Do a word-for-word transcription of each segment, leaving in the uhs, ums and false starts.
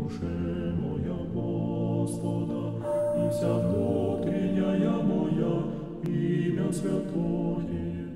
душе моя Господа, и вся внутренняя моя имя святое.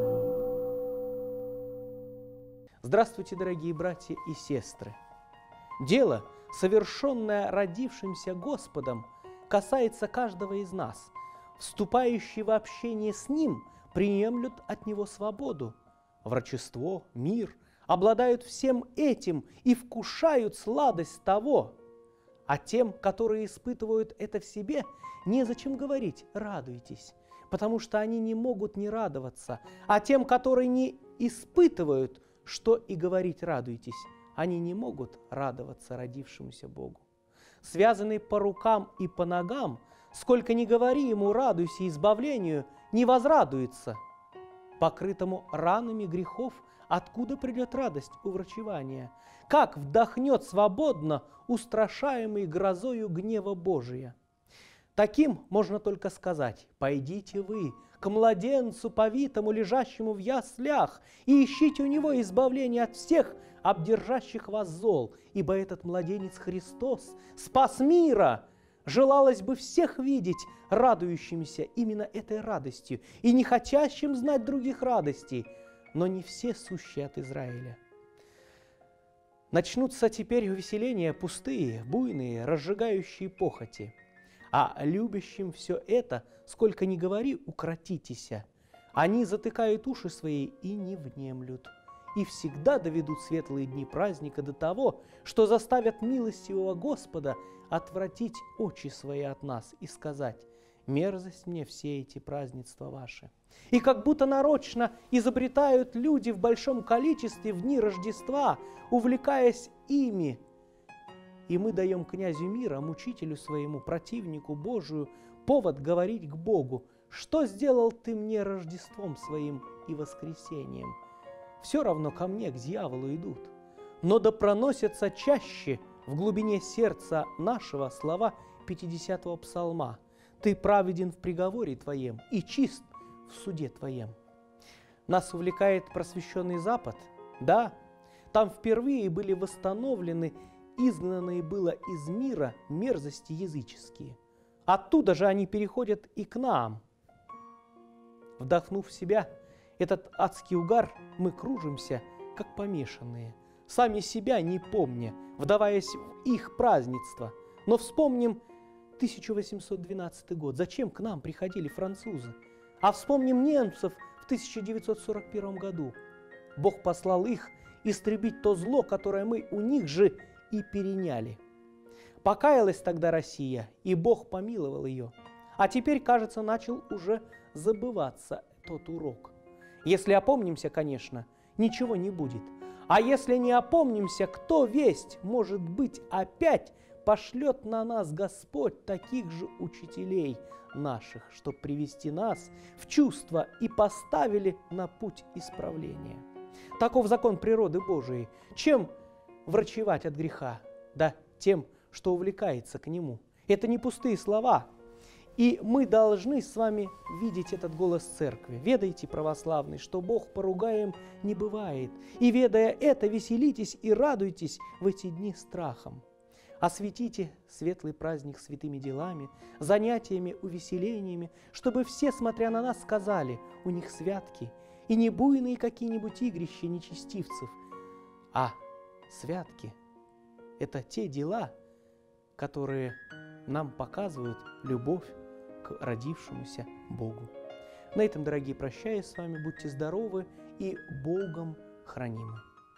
Здравствуйте, дорогие братья и сестры! Дело, совершенное родившимся Господом, касается каждого из нас. Вступающие в общение с Ним приемлют от Него свободу. Врачество, мир обладают всем этим и вкушают сладость того. А тем, которые испытывают это в себе, незачем говорить «радуйтесь», потому что они не могут не радоваться. А тем, которые не испытывают, что и говорить «радуйтесь», они не могут радоваться родившемуся Богу. Связанный по рукам и по ногам, сколько ни говори ему «радуйся избавлению», не возрадуется. Покрытому ранами грехов, откуда придет радость уврачевания? Как вдохнет свободно устрашаемый грозою гнева Божия? Таким можно только сказать: «Пойдите вы к младенцу повитому, лежащему в яслях, и ищите у него избавление от всех обдержащих вас зол, ибо этот младенец Христос, спас мира». Желалось бы всех видеть радующимися именно этой радостью и не хотящим знать других радостей, но не все сущие от Израиля. Начнутся теперь увеселения пустые, буйные, разжигающие похоти. А любящим все это, сколько ни говори, укротитеся. Они затыкают уши свои и не внемлют. И всегда доведут светлые дни праздника до того, что заставят милостивого Господа отвратить очи свои от нас и сказать: мерзость мне все эти празднества ваши. И как будто нарочно изобретают люди в большом количестве в дни Рождества, увлекаясь ими. И мы даем князю мира, мучителю своему, противнику Божию, повод говорить к Богу: что сделал ты мне Рождеством своим и воскресением? Все равно ко мне, к дьяволу идут. Но да проносятся чаще в глубине сердца нашего слова пятидесятого псалма: «Ты праведен в приговоре Твоем и чист в суде Твоем». Нас увлекает просвещенный Запад? Да, там впервые были восстановлены изгнанные было из мира мерзости языческие. Оттуда же они переходят и к нам. Вдохнув в себя этот адский угар, мы кружимся, как помешанные, сами себя не помня, вдаваясь в их празднество. Но вспомним тысяча восемьсот двенадцатый год. Зачем к нам приходили французы? А вспомним немцев в тысяча девятьсот сорок первом году. Бог послал их истребить то зло, которое мы у них же и переняли. Покаялась тогда Россия, и Бог помиловал ее. А теперь, кажется, начал уже забываться тот урок. Если опомнимся, конечно, ничего не будет. А если не опомнимся, кто весть, может быть, опять пошлет на нас Господь таких же учителей наших, чтобы привести нас в чувство и поставили на путь исправления. Таков закон природы Божией. Чем врачевать от греха? Да тем, что увлекается к нему. Это не пустые слова. И мы должны с вами видеть этот голос церкви. Ведайте, православный, что Бог поругаем не бывает. И, ведая это, веселитесь и радуйтесь в эти дни страхом. Осветите светлый праздник святыми делами, занятиями, увеселениями, чтобы все, смотря на нас, сказали: у них святки, и не буйные какие-нибудь игрища нечестивцев, а святки – это те дела, которые нам показывают любовь к родившемуся Богу. На этом, дорогие, прощаюсь с вами. Будьте здоровы и Богом хранимы.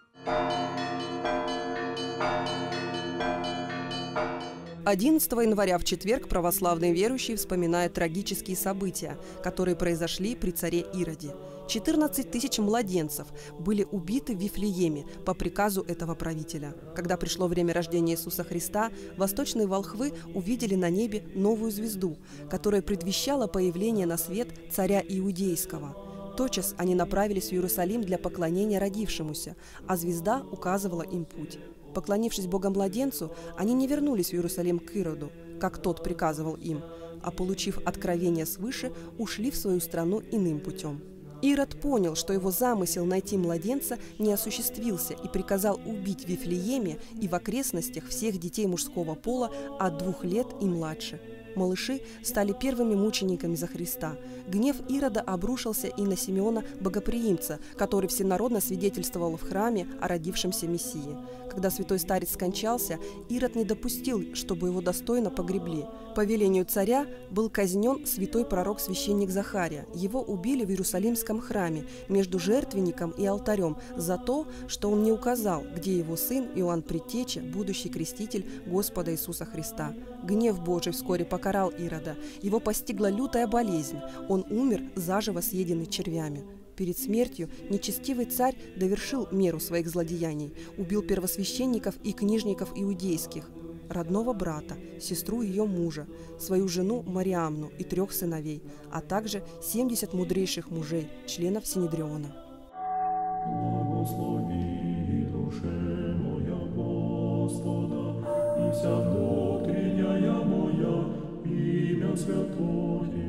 одиннадцатого января в четверг православные верующие вспоминают трагические события, которые произошли при царе Ироде. четырнадцать тысяч младенцев были убиты в Вифлееме по приказу этого правителя. Когда пришло время рождения Иисуса Христа, восточные волхвы увидели на небе новую звезду, которая предвещала появление на свет царя Иудейского. Тотчас они направились в Иерусалим для поклонения родившемуся, а звезда указывала им путь. Поклонившись Богомладенцу, они не вернулись в Иерусалим к Ироду, как тот приказывал им, а, получив откровение свыше, ушли в свою страну иным путем. Ирод понял, что его замысел найти младенца не осуществился и приказал убить в Вифлееме и в окрестностях всех детей мужского пола от двух лет и младше. Малыши стали первыми мучениками за Христа. Гнев Ирода обрушился и на Симеона Богоприимца, который всенародно свидетельствовал в храме о родившемся Мессии. Когда святой старец скончался, Ирод не допустил, чтобы его достойно погребли. По велению царя был казнен святой пророк-священник Захария. Его убили в Иерусалимском храме между жертвенником и алтарем за то, что он не указал, где его сын Иоанн Предтеча, будущий креститель Господа Иисуса Христа. Гнев Божий вскоре покарал Ирода. Его постигла лютая болезнь. Он умер, заживо съеденный червями. Перед смертью нечестивый царь довершил меру своих злодеяний, убил первосвященников и книжников иудейских, родного брата, сестру ее мужа, свою жену Мариамну и трех сыновей, а также семьдесят мудрейших мужей, членов Синедриона. Благослови душе моя Господа, и вся внутренняя моя имя святое.